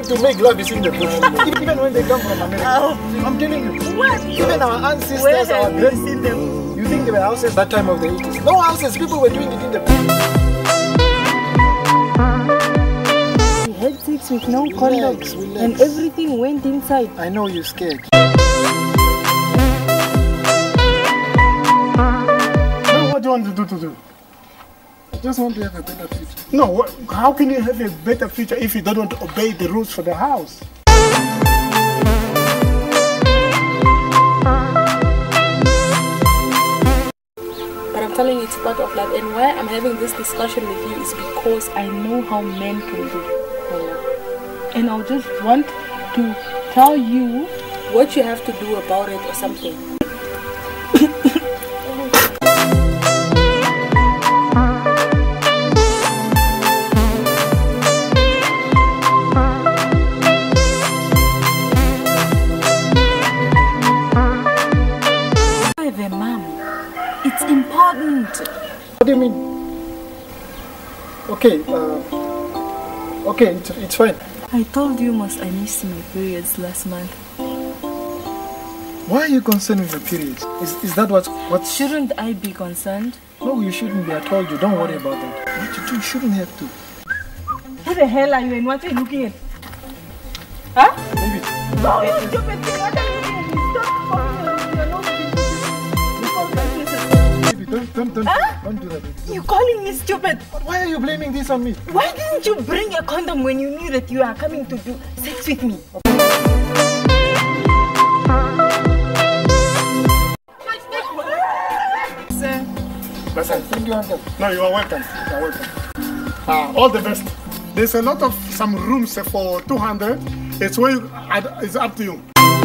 to make love is in the bush. Even when they come from America. I'm telling you. What? Even our ancestors, Where our have you seen them? You think there were houses that time of the 80s? No houses, people were doing it in the bush. We had sex with no condom, and everything went inside. I know you're scared. Now what do you want to do? I just want to have a better future. No, how can you have a better future if you don't want to obey the rules for the house? But I'm telling you, it's part of life. And why I'm having this discussion with you is because I know how men can do. And I just want to tell you what you have to do about it or something. It's important. What do you mean? Okay, okay, it's fine. I told you, I missed my periods last month. Why are you concerned with the periods? Is that what? Shouldn't I be concerned? No, you shouldn't be. I told you, don't worry about that. What you do, you shouldn't have to. Who the hell are you and what are you looking at? Huh? Maybe. No, you stupid thing. What are you looking at? Stop Don't do that. You calling me stupid? Why are you blaming this on me? Why didn't you bring a condom when you knew that you are coming to do sex with me? Listen. Thank you, Uncle. No, you are welcome. You are welcome. All the best. There's a lot of some rooms for 200. It's up to you.